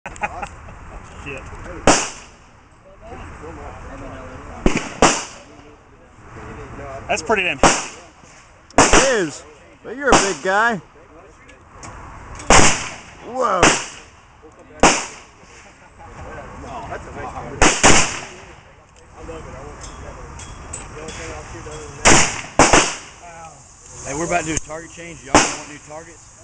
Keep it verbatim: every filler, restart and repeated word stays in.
Shit. That's pretty damn hefty. It is, but you're a big guy. Whoa. Hey, we're about to do a target change. Y'all want new targets?